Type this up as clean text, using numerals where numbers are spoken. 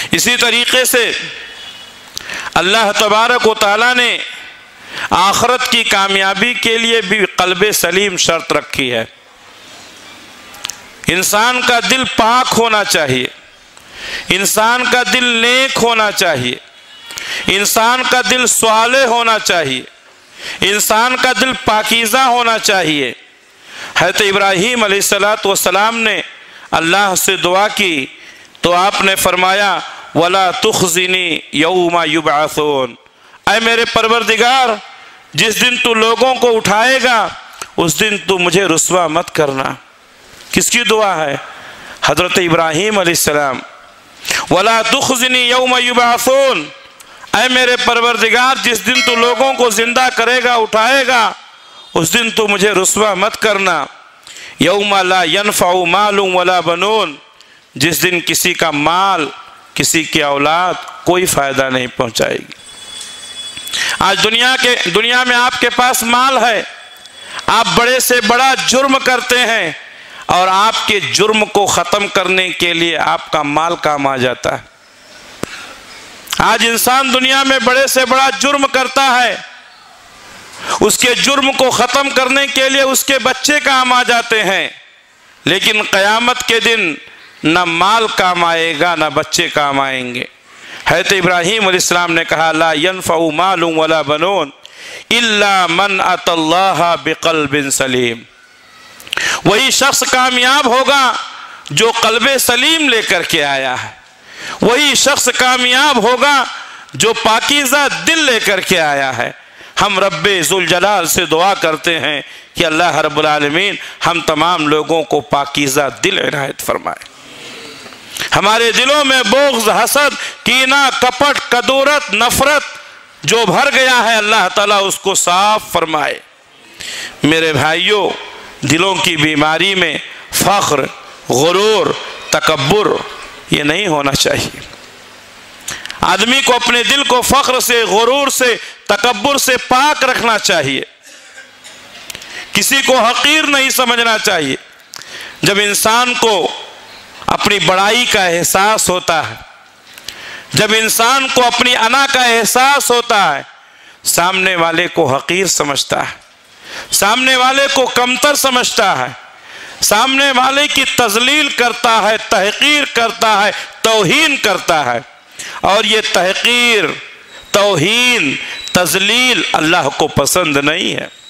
اسی طریقے سے اللہ تبارک و تعالیٰ نے آخرت کی کامیابی کے لیے بھی قلب سلیم شرط رکھی ہے۔ انسان کا دل پاک ہونا چاہیے، انسان کا دل نیک ہونا چاہیے، انسان کا دل صالح ہونا چاہیے، انسان کا دل پاکیزہ ہونا چاہیے۔ حضرت ابراہیم علیہ السلام نے اللہ سے دعا کی تو آپ نے فرمایا وَلَا تُخْزِنِي يَوْمَ يُبْعَثُونَ، اے میرے پروردگار جس دن تو لوگوں کو اٹھائے گا اس دن تو مجھے رسوا مت کرنا۔ کس کی دعا ہے؟ حضرت ابراہیم علیہ السلام۔ وَلَا تُخْزِنِي يَوْمَ يُبْعَثُونَ، اے میرے پروردگار جس دن تو لوگوں کو زندہ کرے گا اٹھائے گا اس دن تو مجھے رسوا مت کرنا۔ یوم لا ينفع مال ولا بنون، جس دن کسی کا مال کسی کی اولاد کوئی فائدہ نہیں پہنچائے گی۔ آج دنیا میں آپ کے پاس مال ہے، آپ بڑے سے بڑا جرم کرتے ہیں اور آپ کے جرم کو ختم کرنے کے لیے آپ کا مال کام آ جاتا ہے۔ آج انسان دنیا میں بڑے سے بڑا جرم کرتا ہے، اس کے جرم کو ختم کرنے کے لیے اس کے بچے کام آ جاتے ہیں، لیکن قیامت کے دن نہ مال کام آئے گا نہ بچے کام آئیں گے۔ حضرت ابراہیم علیہ السلام نے کہا لا ينفع مال ولا بنون الا من اتى الله بقلب سلیم، وہی شخص کامیاب ہوگا جو قلب سلیم لے کر کے آیا ہے، وہی شخص کامیاب ہوگا جو پاکیزہ دل لے کر کے آیا ہے۔ ہم رب ذوالجلال سے دعا کرتے ہیں کہ اللہ رب العالمین ہم تمام لوگوں کو پاکیزہ دل عنایت فرمائے، ہمارے دلوں میں بغض، حسد، کینہ، کپٹ، کدورت، نفرت جو بھر گیا ہے اللہ تعالیٰ اس کو صاف فرمائے۔ میرے بھائیوں، دلوں کی بیماری میں فخر، غرور، تکبر یہ نہیں ہونا چاہیے۔ آدمی کو اپنے دل کو فخر سے، غرور سے، تکبر سے پاک رکھنا چاہیے، کسی کو حقیر نہیں سمجھنا چاہیے۔ جب انسان کو اپنی بڑائی کا احساس ہوتا ہے، جب انسان کو اپنی انا کا احساس ہوتا ہے، سامنے والے کو حقیر سمجھتا ہے، سامنے والے کو کمتر سمجھتا ہے، سامنے والے کی تذلیل کرتا ہے، تحقیر کرتا ہے، توہین کرتا ہے، اور یہ تحقیر، توہین، تذلیل اللہ کو پسند نہیں ہے۔